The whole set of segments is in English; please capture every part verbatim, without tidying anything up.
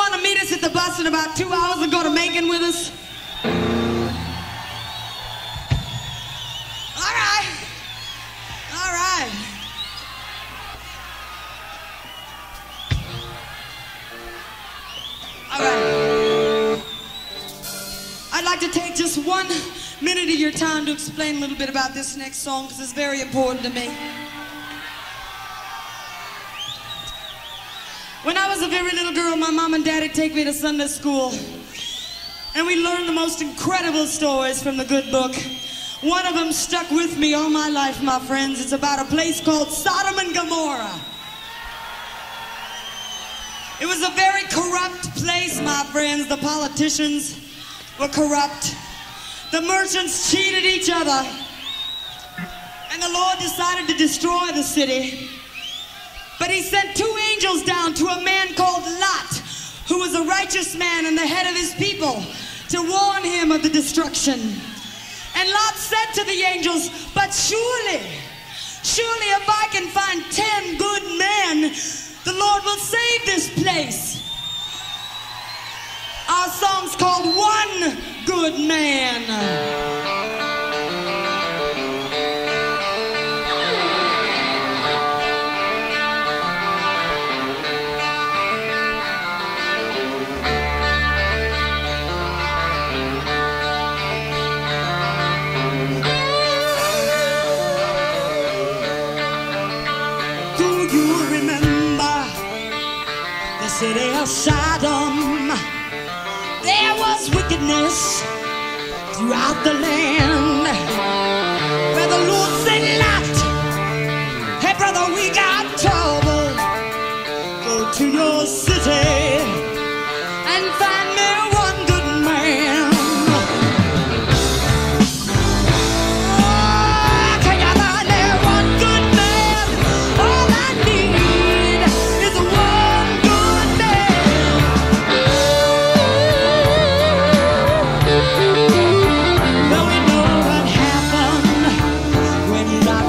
want to meet us at the bus in about two hours and go to Macon with us? All right. All right. All right. I'd like to take just one minute of your time to explain a little bit about this next song because it's very important to me. When I was a very little girl, my mom and daddy take me to Sunday school, and we learned the most incredible stories from the good book. One of them stuck with me all my life, my friends. It's about a place called Sodom and Gomorrah. It was a very corrupt place, my friends. The politicians were corrupt. The merchants cheated each other. And the Lord decided to destroy the city. But he sent two angels down to a man called Lot, who was a righteous man and the head of his people, to warn him of the destruction. And Lot said to the angels, but surely, surely if I can find ten good men, the Lord will save this place. Our song's called One Good Man. City of Sodom, there was wickedness throughout the land, where the Lord said, Lot, hey brother, we got trouble. Go to your city and find me one good man. Oh, can you find me one good man? All I need is one good man. Well, we know what happened when Lot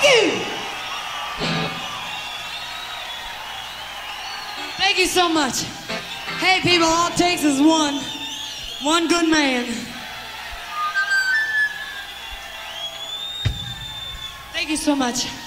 Thank you. Thank you so much. Hey people, all it takes is one. One good man. Thank you so much.